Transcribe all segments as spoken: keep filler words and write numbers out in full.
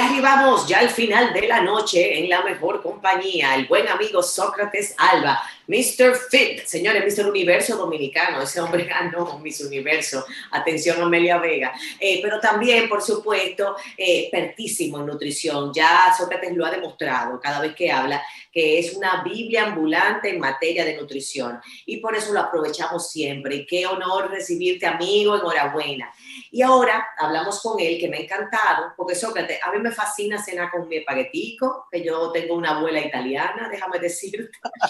arribamos ya al final de la noche en la mejor compañía, el buen amigo Sócrates Alba, mister Fit, señores, mister Universo Dominicano, ese hombre ganó Miss Universo, atención Amelia Vega, eh, pero también, por supuesto, eh, expertísimo en nutrición, ya Sócrates lo ha demostrado cada vez que habla, que es una biblia ambulante en materia de nutrición, y por eso lo aprovechamos siempre, y qué honor recibirte, amigo, enhorabuena. Y ahora hablamos con él, que me ha encantado, porque Sócrates, a mí me fascina cenar con mi espaguetico, que yo tengo una abuela italiana, déjame decirte.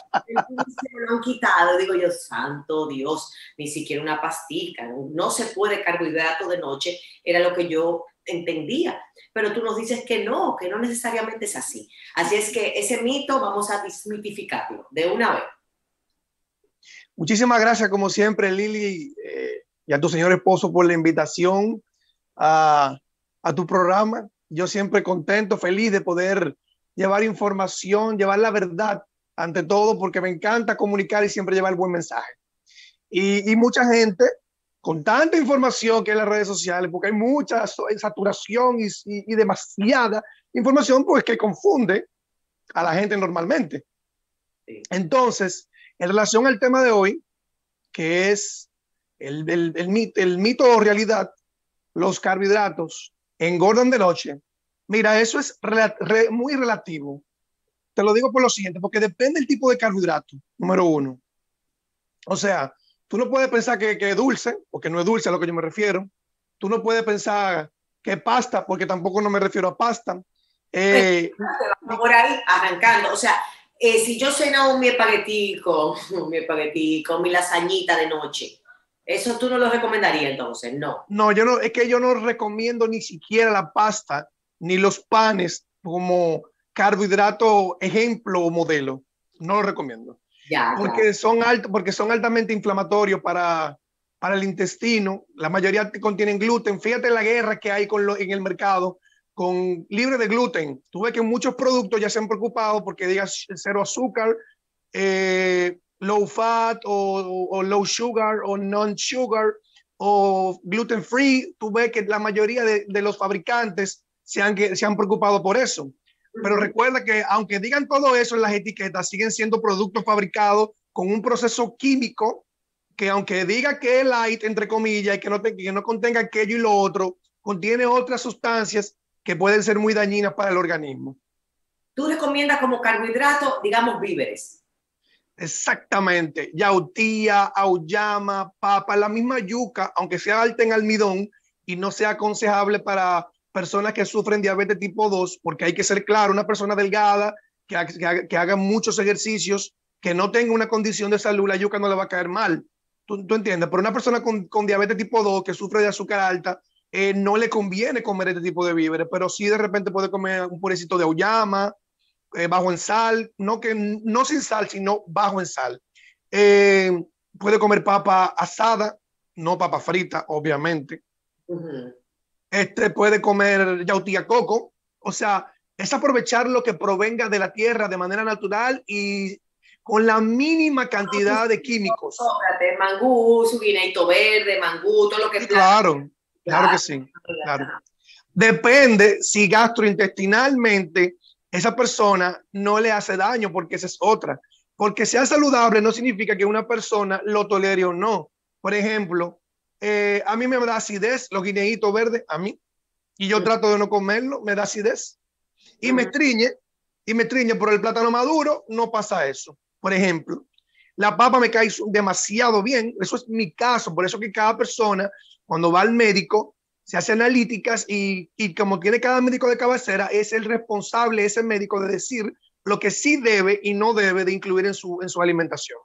Se me lo han quitado, digo yo, santo Dios, ni siquiera una pastica, no, no se puede carbohidrato de noche, era lo que yo entendía, pero tú nos dices que no, que no necesariamente es así. Así es que ese mito vamos a desmitificarlo de una vez. Muchísimas gracias, como siempre, Lili, eh, y a tu señor esposo por la invitación a, a tu programa. Yo siempre contento, feliz de poder llevar información, llevar la verdad ante todo, porque me encanta comunicar y siempre llevar el buen mensaje. Y, y mucha gente, con tanta información que hay en las redes sociales, porque hay mucha saturación y, y, y demasiada información, pues que confunde a la gente normalmente. Entonces, en relación al tema de hoy, que es el, el, el, mito, el mito o realidad, los carbohidratos engordan de noche. Mira, eso es re, re, muy relativo. Te lo digo por lo siguiente, porque depende del tipo de carbohidrato, número uno. O sea, tú no puedes pensar que, que es dulce, porque no es dulce a lo que yo me refiero. Tú no puedes pensar que es pasta, porque tampoco no me refiero a pasta. Eh, Vamos por ahí arrancando. O sea, eh, si yo ceno mi espaguetico, mi espaguetico, mi lasañita de noche, ¿eso tú no lo recomendarías entonces? No. No, yo no, es que yo no recomiendo ni siquiera la pasta, ni los panes como carbohidrato ejemplo o modelo. No lo recomiendo. Ya, porque, ya. son alt, porque son altamente inflamatorios para, para el intestino. La mayoría contienen gluten. Fíjate la guerra que hay con lo, en el mercado con libre de gluten. Tú ves que muchos productos ya se han preocupado porque digas cero azúcar, eh, low fat o, o, o low sugar o non-sugar o gluten free. Tú ves que la mayoría de, de los fabricantes se han, se han preocupado por eso. Pero recuerda que aunque digan todo eso en las etiquetas, siguen siendo productos fabricados con un proceso químico que aunque diga que es light, entre comillas, y que no, te, que no contenga aquello y lo otro, contiene otras sustancias que pueden ser muy dañinas para el organismo. ¿Tú recomiendas como carbohidrato, digamos, víveres? Exactamente. Yautía, auyama, papa, la misma yuca, aunque sea alta en almidón y no sea aconsejable para personas que sufren diabetes tipo dos, porque hay que ser claro, una persona delgada que, que, haga, que haga muchos ejercicios, que no tenga una condición de salud, la yuca no le va a caer mal. ¿Tú, tú entiendes? Pero una persona con, con diabetes tipo dos que sufre de azúcar alta, eh, no le conviene comer este tipo de víveres, pero sí de repente puede comer un purecito de auyama, eh, bajo en sal, no, que, no sin sal, sino bajo en sal. Eh, puede comer papa asada, no papa frita, obviamente. Uh-huh. Este puede comer yautía coco, o sea, es aprovechar lo que provenga de la tierra de manera natural y con la mínima cantidad de químicos. Sócrates, mangú, su guineito verde, mangú, todo lo que... Sí, claro, claro, claro que sí, claro. Depende si gastrointestinalmente esa persona no le hace daño, porque esa es otra. Porque sea saludable no significa que una persona lo tolere o no. Por ejemplo, eh, a mí me da acidez los guineitos verdes, a mí, y yo trato de no comerlo, me da acidez. Y me estriñe, y me estriñe por el plátano maduro, no pasa eso. Por ejemplo, la papa me cae demasiado bien, eso es mi caso, por eso que cada persona, cuando va al médico, se hace analíticas y, y como tiene cada médico de cabecera, es el responsable, ese médico, de decir lo que sí debe y no debe de incluir en su, en su alimentación.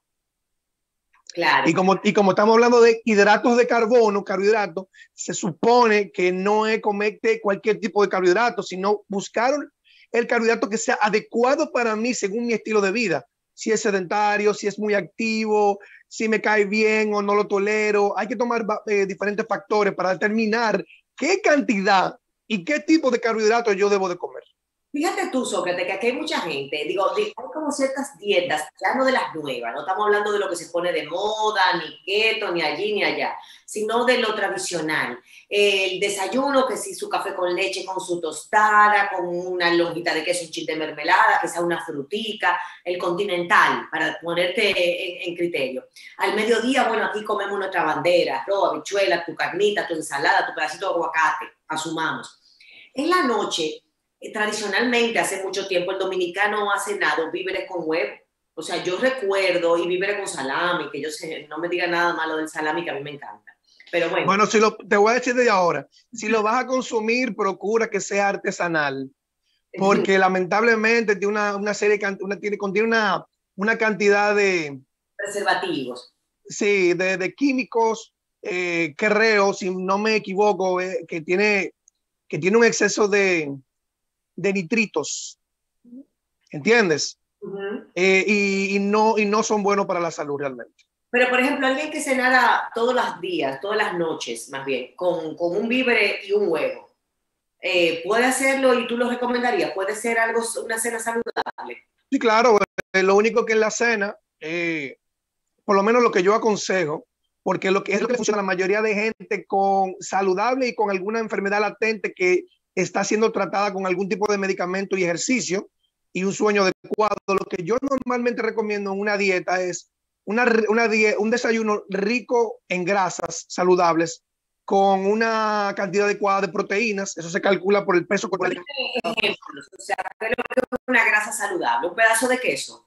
Claro. Y como, y como estamos hablando de hidratos de carbono, carbohidratos, se supone que no es comer cualquier tipo de carbohidrato, sino buscar el carbohidrato que sea adecuado para mí según mi estilo de vida. Si es sedentario, si es muy activo, si me cae bien o no lo tolero. Hay que tomar eh, diferentes factores para determinar qué cantidad y qué tipo de carbohidratos yo debo de comer. Fíjate tú, Sócrates, que aquí hay mucha gente, digo, hay como ciertas dietas, ya no de las nuevas, no estamos hablando de lo que se pone de moda, ni keto, ni allí, ni allá, sino de lo tradicional. El desayuno, que sí, su café con leche, con su tostada, con una lonjita de queso, un chin de mermelada, que sea una frutica, el continental, para ponerte en, en criterio. Al mediodía, bueno, aquí comemos nuestra bandera, arroz, habichuela, tu carnita, tu ensalada, tu pedacito de aguacate, asumamos. En la noche, tradicionalmente, hace mucho tiempo, el dominicano ha cenado víveres con huevo. O sea, yo recuerdo, y víveres con salami, que yo sé, no me diga nada malo del salami, que a mí me encanta. Pero bueno. Bueno, si lo, te voy a decir de ahora, si lo vas a consumir, procura que sea artesanal, porque lamentablemente tiene una, una serie, una, tiene, contiene una, una cantidad de... preservativos. Sí, de, de químicos, eh, creo, si no me equivoco, eh, que, tiene, que tiene un exceso de de nitritos, ¿entiendes? Uh-huh. eh, y, y, no, y no son buenos para la salud realmente. Pero, por ejemplo, alguien que cenara todos los días, todas las noches, más bien, con, con un víver y un huevo, eh, ¿puede hacerlo y tú lo recomendarías? ¿Puede ser algo, una cena saludable? Sí, claro. Eh, lo único que en la cena, eh, por lo menos lo que yo aconsejo, porque lo que es lo que funciona a la mayoría de gente con saludable y con alguna enfermedad latente que está siendo tratada con algún tipo de medicamento y ejercicio y un sueño adecuado. Lo que yo normalmente recomiendo en una dieta es una, una dieta, un desayuno rico en grasas saludables con una cantidad adecuada de proteínas. Eso se calcula por el peso corporal. Ejemplos, o sea, una grasa saludable, un pedazo de queso.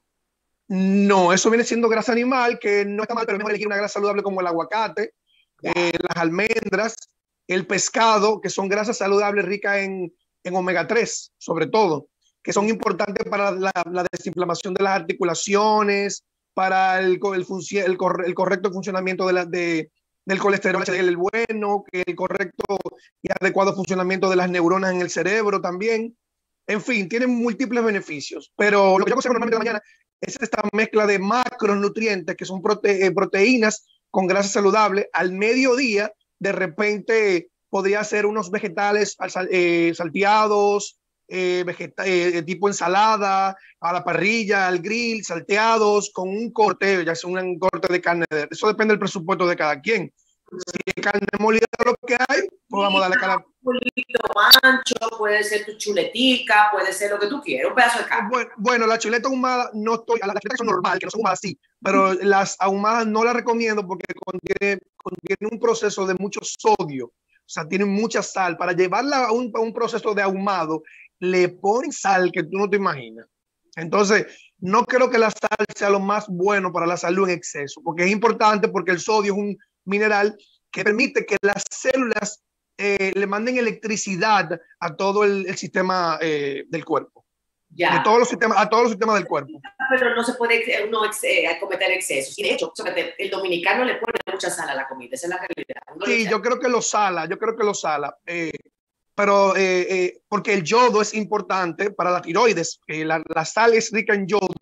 No, eso viene siendo grasa animal, que no está mal, pero es mejor elegir una grasa saludable como el aguacate, eh, las almendras, el pescado, que son grasas saludables ricas en, en omega tres, sobre todo, que son importantes para la, la desinflamación de las articulaciones, para el, el, el, corre, el correcto funcionamiento de la, de, del colesterol, el bueno, que el correcto y adecuado funcionamiento de las neuronas en el cerebro también. En fin, tienen múltiples beneficios, pero lo que yo aconsejo normalmente en la mañana es esta mezcla de macronutrientes, que son prote proteínas con grasa saludable. Al mediodía, de repente, podría ser unos vegetales eh, salteados, eh, vegeta eh, tipo ensalada, a la parrilla, al grill, salteados, con un corte, ya sea un corte de carne. Eso depende del presupuesto de cada quien. Si es carne molida lo que hay, pues vamos a darle cara. Un poquito ancho, puede ser tu chuletica, puede ser lo que tú quieras, un pedazo de carne. Bueno, bueno, la chuleta ahumada no estoy, las chuletas son normales, que no son ahumadas, sí, pero las ahumadas no las recomiendo porque contiene, contiene un proceso de mucho sodio, o sea, tiene mucha sal. Para llevarla a un, a un proceso de ahumado, le ponen sal que tú no te imaginas. Entonces, no creo que la sal sea lo más bueno para la salud en exceso, porque es importante, porque el sodio es un mineral que permite que las células eh, le manden electricidad a todo el, el sistema eh, del cuerpo. Ya. De todos los sistemas, a todos los sistemas del cuerpo. Pero no se puede uno eh, cometer excesos. Y de hecho, el dominicano le pone mucha sal a la comida, esa es la realidad. Uno sí, yo creo que lo sala, yo creo que lo sala. Eh, pero eh, eh, porque el yodo es importante para la tiroides. Eh, la, la sal es rica en yodo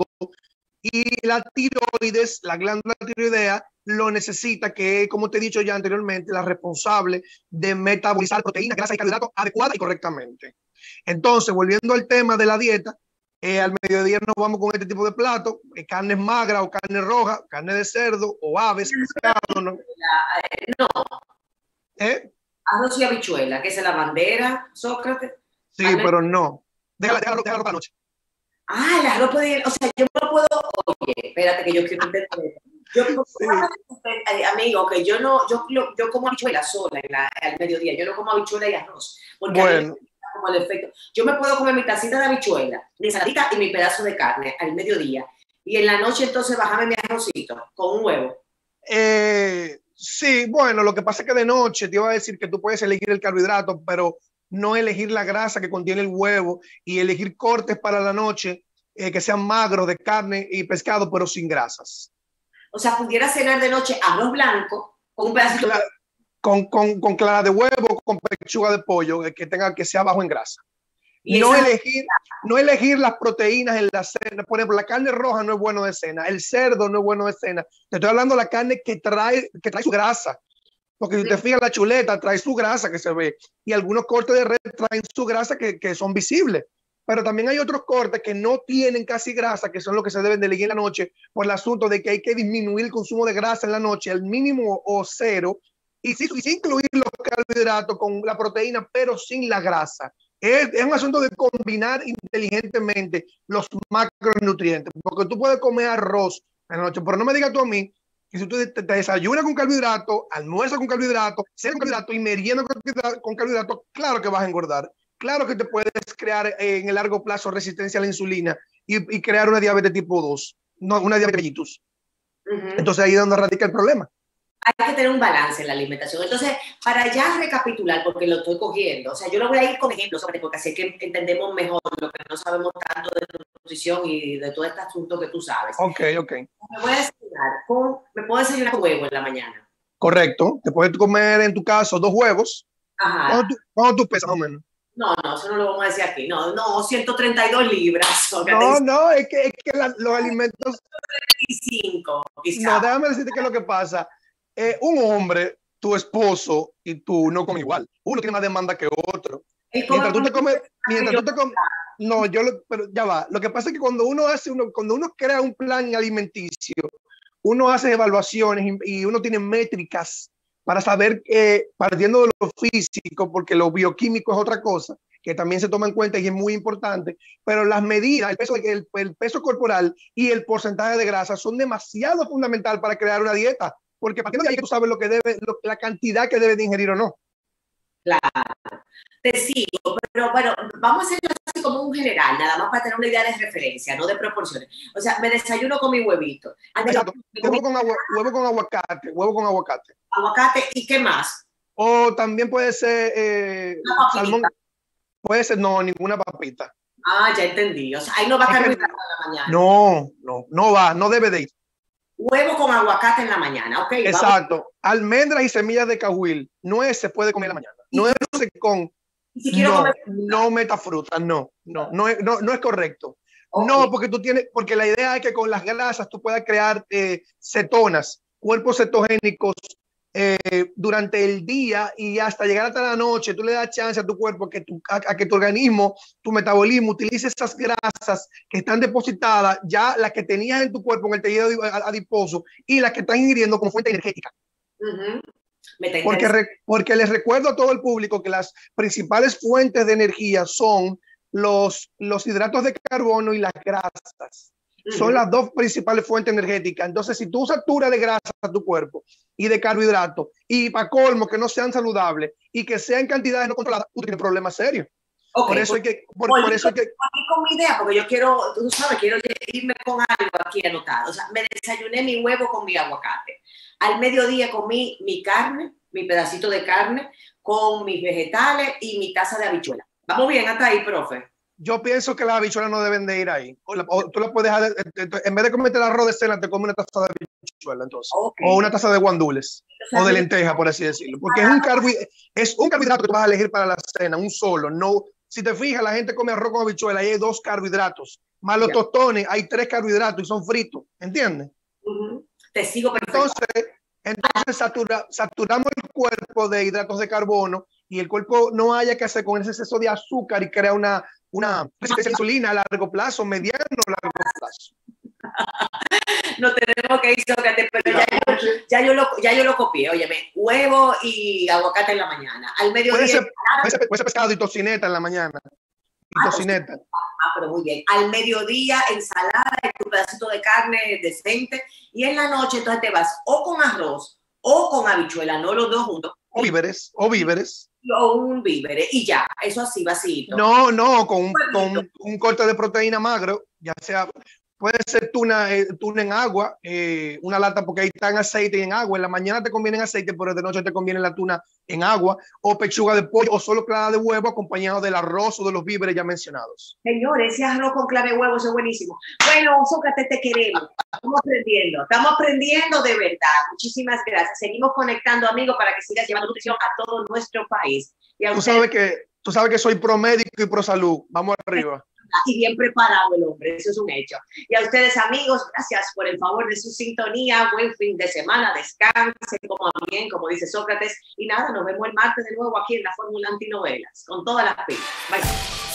y la tiroides, la glándula tiroidea, lo necesita, que como te he dicho ya anteriormente, la responsable de metabolizar proteínas, grasas y carbohidratos adecuada y correctamente. Entonces, volviendo al tema de la dieta, eh, al mediodía nos vamos con este tipo de platos, eh, carnes magras o carne roja, carne de cerdo o aves, pescado, ¿no? No. ¿Eh? Arroz y habichuela, que es la bandera, Sócrates. Sí, carne... pero no. Déjala, déjala, déjala para la noche. Ah, el arroz puede, o sea, yo no puedo, oye, espérate que yo quiero entender. Yo, sí. Amigo, que yo no, yo, yo como habichuela sola en la, al mediodía, yo no como habichuela y arroz, porque bueno. Como el efecto. Yo me puedo comer mi tacita de habichuela, mi ensaladita y mi pedazo de carne al mediodía, y en la noche entonces bajame mi arrocito con un huevo. Eh, sí, bueno, lo que pasa es que de noche te iba a decir que tú puedes elegir el carbohidrato, pero no elegir la grasa que contiene el huevo y elegir cortes para la noche eh, que sean magros de carne y pescado, pero sin grasas. O sea, pudiera cenar de noche arroz blanco con un pedacito Cla con, con, con clara de huevo, con pechuga de pollo, que tenga que sea bajo en grasa. No elegir, no elegir las proteínas en la cena. Por ejemplo, la carne roja no es bueno de cena, el cerdo no es bueno de cena. Te estoy hablando de la carne que trae, que trae su grasa. Porque si te fijas, la chuleta trae su grasa que se ve y algunos cortes de res traen su grasa que, que son visibles. pero también hay otros cortes que no tienen casi grasa, que son los que se deben de elegir en la noche, por el asunto de que hay que disminuir el consumo de grasa en la noche al mínimo o cero, y sí, y sí incluir los carbohidratos con la proteína, pero sin la grasa. Es, es un asunto de combinar inteligentemente los macronutrientes, porque tú puedes comer arroz en la noche, pero no me digas tú a mí que si tú te, te desayunas con carbohidratos, almuerzas con carbohidratos, cenas con carbohidratos y merienda con carbohidratos, claro que vas a engordar. Claro que te puedes crear eh, en el largo plazo resistencia a la insulina y, y crear una diabetes tipo dos, no, una diabetes mellitus. Uh-huh. Entonces ahí es donde radica el problema. Hay que tener un balance en la alimentación. Entonces, para ya recapitular, porque lo estoy cogiendo, o sea, yo lo voy a ir con ejemplos, porque así que entendemos mejor lo que no sabemos tanto de nutrición y de todo este asunto que tú sabes. Ok, ok. Me voy a desayunar con, me puedo desayunar con huevo en la mañana. Correcto. Te puedes comer, en tu caso, dos huevos. Ajá. ¿Cuánto tú, cuánto tú pesas, más o menos? No, no, eso no lo vamos a decir aquí. No, no, ciento treinta y dos libras. No, no, es que, es que la, los alimentos... ciento treinta y cinco, quizás. No, déjame decirte qué es lo que pasa. Eh, un hombre, tu esposo y tú no comen igual. Uno tiene más demanda que otro. Mientras tú te comes, mientras tú te comes, no, yo lo, pero ya va. Lo que pasa es que cuando uno hace uno, cuando uno crea un plan alimenticio, uno hace evaluaciones y, y uno tiene métricas para saber, eh, partiendo de lo físico, porque lo bioquímico es otra cosa, que también se toma en cuenta y es muy importante, pero las medidas, el peso, el, el peso corporal y el porcentaje de grasa son demasiado fundamental para crear una dieta. Porque partiendo de ahí tú sabes lo que debe, lo, la cantidad que debe de ingerir o no. Claro, te sigo, pero bueno, vamos a hacerlo así como un general, nada más para tener una idea de referencia, no de proporciones. O sea, me desayuno con mi huevito. Exacto. Huevo, con agua, huevo con aguacate, huevo con aguacate. Aguacate, ¿y qué más? O también puede ser eh, salmón. Puede ser, no, ninguna papita. Ah, ya entendí. O sea, ahí no va a estar muy tarde en la mañana. No, no, no va, no debe de ir. Huevo con aguacate en la mañana, ok. Exacto. Vamos. Almendras y semillas de cajuil. Nuez se puede comer en la mañana. Nuez con... Si quiero no, comer... no meta fruta, no, no, no es, no, no es correcto. Okay. No, porque tú tienes, porque la idea es que con las grasas tú puedas crear eh, cetonas, cuerpos cetogénicos eh, durante el día y hasta llegar hasta la noche. Tú le das chance a tu cuerpo que tu, a, a que tu organismo, tu metabolismo utilice esas grasas que están depositadas, ya las que tenías en tu cuerpo en el tejido adiposo y las que estás ingiriendo como fuente energética. Uh-huh. Porque, re, porque les recuerdo a todo el público que las principales fuentes de energía son los, los hidratos de carbono y las grasas. Uh-huh. Son las dos principales fuentes energéticas. Entonces, si tú saturas de grasa a tu cuerpo y de carbohidratos, y para colmo que no sean saludables y que sean cantidades no controladas, tú tienes problemas serios. Okay, por eso hay que... Por, por, por eso hay que con mi idea, porque yo quiero, tú sabes, quiero irme con algo aquí anotado. O sea, me desayuné mi huevo con mi aguacate. Al mediodía comí mi carne, mi pedacito de carne, con mis vegetales y mi taza de habichuela. ¿Vamos bien hasta ahí, profe? Yo pienso que las habichuelas no deben de ir ahí. O, la, o tú las puedes dejar, en vez de comerte el arroz de cena, te comes una taza de habichuela, entonces. Okay. O una taza de guandules. O, sea, o de lenteja, por así decirlo. Porque ah, es, un carbohidrato, es un carbohidrato que tú vas a elegir para la cena, un solo. No, si te fijas, la gente come arroz con habichuela y hay dos carbohidratos. Más los yeah. tostones, hay tres carbohidratos y son fritos. ¿Entiendes? Uh-huh. Te sigo perfecto. Entonces, entonces satura, saturamos el cuerpo de hidratos de carbono y el cuerpo no haya que hacer con ese exceso de azúcar y crea una, una resistencia a insulina a largo plazo, mediano a largo plazo. No tenemos que ir, Sócrates, pero ya yo, ya, yo lo, ya yo lo copié. Óyeme, huevo y aguacate en la mañana. Al mediodía. Puede ser, puede ser, puede ser pescado y tocineta en la mañana. Y ah, tocineta. Ah, pero muy bien. Al mediodía, ensalada y un pedacito de carne decente. Y en la noche, entonces te vas o con arroz o con habichuela, no los dos juntos. O víveres, o víveres. O un víveres. Y ya, eso así, vacío. No, no, con un, con un, un corte de proteína magro, ya sea. Puede ser tuna, eh, tuna en agua, eh, una lata porque ahí está en aceite y en agua. En la mañana te conviene en aceite, pero de noche te conviene la tuna en agua. O pechuga de pollo o solo clara de huevo acompañado del arroz o de los víveres ya mencionados. Señores, ese arroz con clara de huevo es buenísimo. Bueno, Sócrates, te queremos. Estamos aprendiendo, estamos aprendiendo de verdad. Muchísimas gracias. Seguimos conectando, amigos, para que sigas llevando nutrición a todo nuestro país. Y a tú, usted... sabes que, tú sabes que soy pro médico y pro salud. Vamos arriba. Y bien preparado el hombre, eso es un hecho. Y a ustedes, amigos, gracias por el favor de su sintonía. Buen fin de semana, descansen, como bien, como dice Sócrates. Y nada, nos vemos el martes de nuevo aquí en la Fórmula Antinovelas, con todas las pilas. Bye.